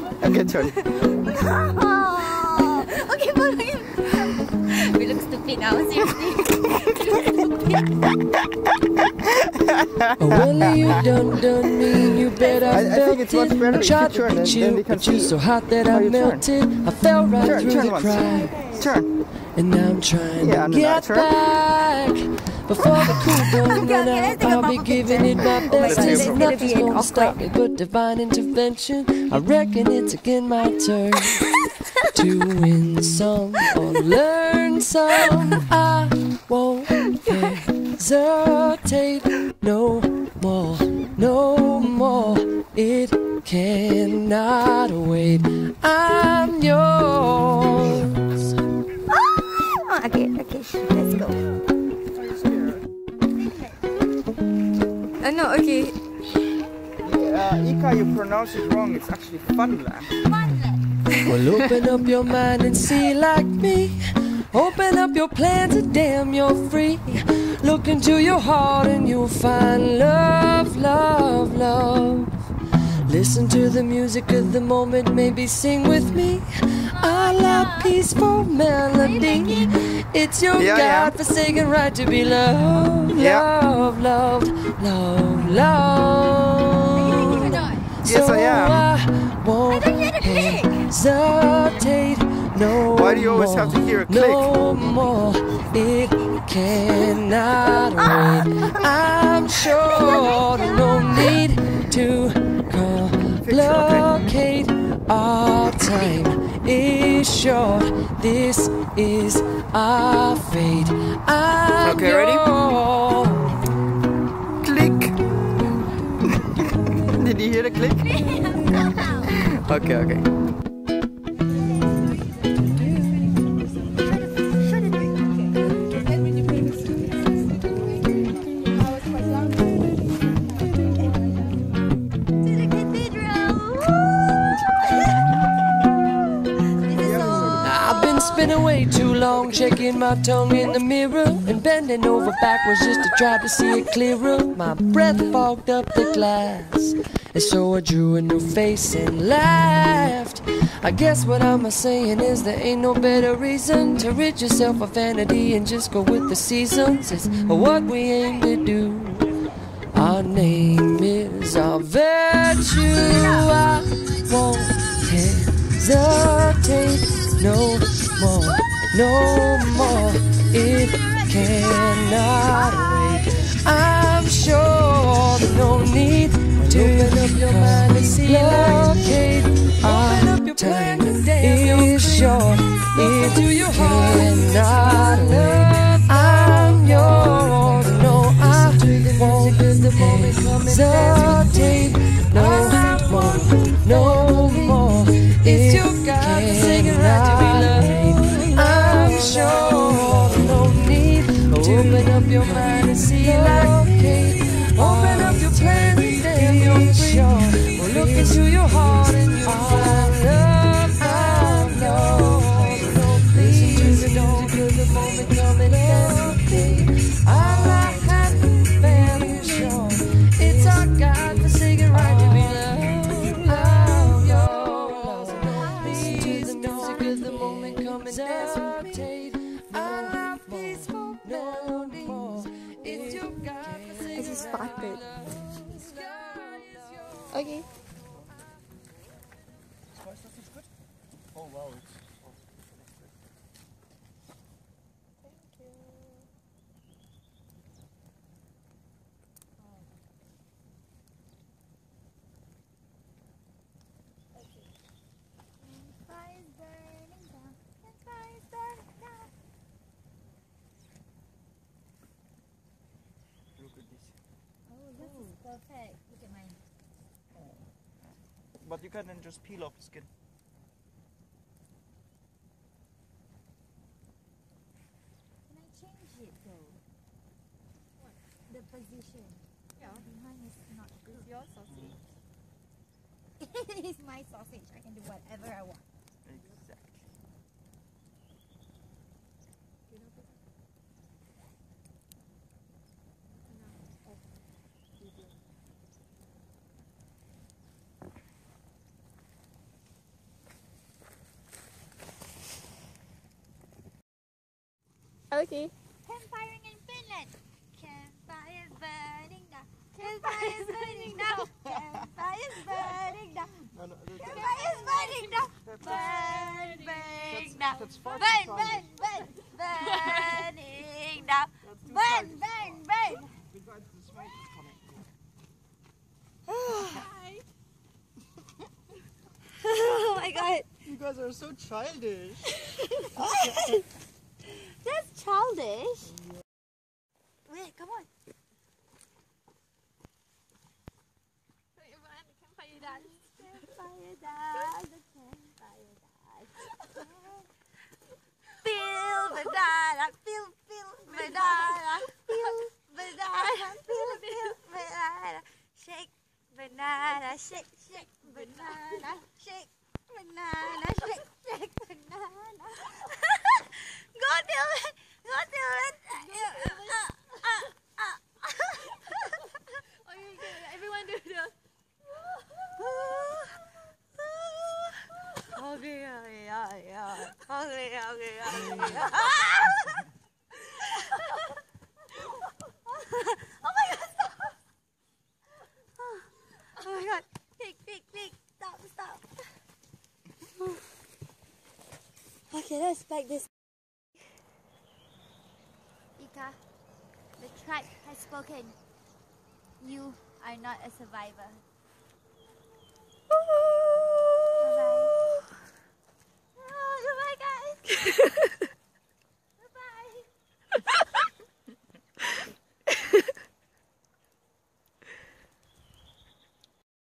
Okay, turn. Okay, follow him. We look stupid now, seriously. Well, you done me, you bet I felt it. I tried to beat you, but you're so hot that I melted. I fell right through the cracks. Turn. And now I'm trying to get back. Before the cool don't run out, I'll be giving it my best. There's nothing's gonna stop me but divine intervention. I reckon it's again my turn to win some or learn some. I won't hesitate no more, no more. It cannot wait. I'm yours. Okay, let's go. No, okay. Ika, you pronounce it wrong. It's actually Finland. Well, open up your mind and see like me. Open up your plans and damn, you're free. Look into your heart and you'll find love, love, love. Listen to the music of the moment, maybe sing with me. I love peaceful melody. It's your God-forsaken right to be loved, loved, loved, loved, loved. Yes, so I am. I won't hesitate no Why do you always have to hear a click? No more, it cannot wait. I'm sure no need to complicate. Our time is short. This is our fate. I'm okay, ready? Click. Did you hear the click? Okay. Been away too long, checking my tongue in the mirror and bending over backwards just to try to see it clearer. My breath fogged up the glass, and so I drew a new face and laughed. I guess what I'm saying is there ain't no better reason to rid yourself of vanity and just go with the seasons. It's what we aim to do. Our name is our virtue. I won't hesitate no more, no more. It cannot wait. I'm sure there's no need to open up your mind and see blockade. Our time is short. It cannot wait. I'm yours. No, I won't hesitate no more, no more. It's your God-forsaken right to be loved. I'm sure no need to open up your mind and see like Kate. Open up your plans and then you're sure. Well, look into your heart and you'll find love. I'm yours. Listen to the music of the moment coming down. I like happy family sure. It's our God-forsaken right to be loved. I just started. Okay. Oh wow. Perfect. Look at mine. But you can then just peel off the skin. Can I change it though? What? The position. Yeah. Mine is not good. It's your sausage. It's my sausage. I can do whatever I want. Exactly. Okay. Campfiring in Finland. Campfires burning down. Campfires burning down. Campfires burning down. No, no, Campfires burning down. Burn, burning down. that's far too Burn, strong. burn, burn. Burning down. Burn, burn, burn. Because the smoke is coming. Oh my god. You guys are so childish. That's childish. Wait, come on. Campfire dance. Campfire dance, campfire dance. Feel banana, feel banana, feel banana, feel banana. Shake banana, shake banana, shake banana, shake banana. Go do it, go do it. Everyone do the. Okay. Oh my god, stop! Oh my god, click, stop. Okay, let's back this. Ika, the tribe has spoken. You are not a survivor.